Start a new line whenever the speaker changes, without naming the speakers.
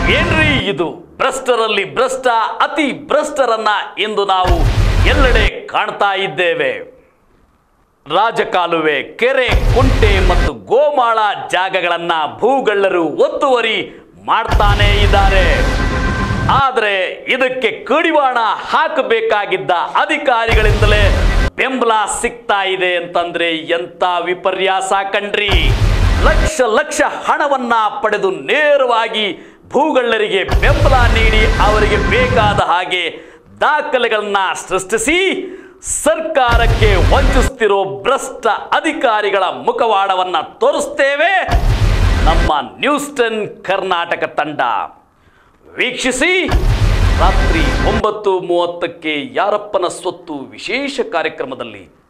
ಏನ್ರಿ ಇದು ಭ್ರಷ್ಟರಲ್ಲಿ ಭ್ರಷ್ಟ ಅತಿ ಭ್ರಷ್ಟರನ್ನ ಇಂದು ನಾವು ಎಲ್ಲೆಡೆ ಕಾಣ್ತಾ ಇದ್ದೇವೆ. ರಾಜಕಾಲುವೆ, ಕೆರೆ, ಕುಂಟೆ ಮತ್ತು ಗೋಮಾಳ ಜಾಗಗಳನ್ನ ಭೂಗಳ್ಳರು ಒತ್ತುವರಿ ಮಾಡ್ತಾನೇ ಇದ್ದಾರೆ. ಆದರೆ ಇದಕ್ಕೆ ಕಡಿವಾಣ ಹಾಕಬೇಕಾಗಿದ್ದ ಅಧಿಕಾರಿಗಳಿಂದಲೇ ಬೆಂಬಲ ಸಿಗ್ತಾ ಇದೆ ಅಂತಂದ್ರೆ ಎಂತ ವಿಪರ್ಯಾಸ ಕಣ್ರಿ. ಲಕ್ಷ ಲಕ್ಷ ಹಣವನ್ನ ಪಡೆದು ನೇರವಾಗಿ ಭೂಗಳ್ಳರಿಗೆ ಬೆಂಬಲ ನೀಡಿ ಅವರಿಗೆ ಬೇಕಾದ ಹಾಗೆ ದಾಖಲೆಗಳನ್ನ ಸೃಷ್ಟಿಸಿ ಸರ್ಕಾರಕ್ಕೆ ವಂಚಿಸುತ್ತಿರೋ ಭ್ರಷ್ಟ ಅಧಿಕಾರಿಗಳ ಮುಖವಾಡವನ್ನ ತೋರಿಸ್ತೇವೆ ನಮ್ಮ ನ್ಯೂಸ್ 10 ಕರ್ನಾಟಕ ತಂಡ. ವೀಕ್ಷಿಸಿ. ರಾತ್ರಿ 9:30ಕ್ಕೆ ಯಾರಪ್ಪನ ಸ್ವತ್ತು ವಿಶೇಷ ಕಾರ್ಯಕ್ರಮದಲ್ಲಿ